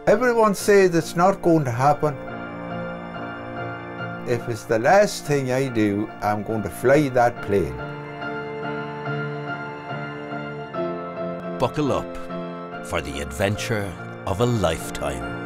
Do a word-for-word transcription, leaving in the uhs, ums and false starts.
Everyone says it's not going to happen. If it's the last thing I do, I'm going to fly that plane. Buckle up for the adventure of a lifetime.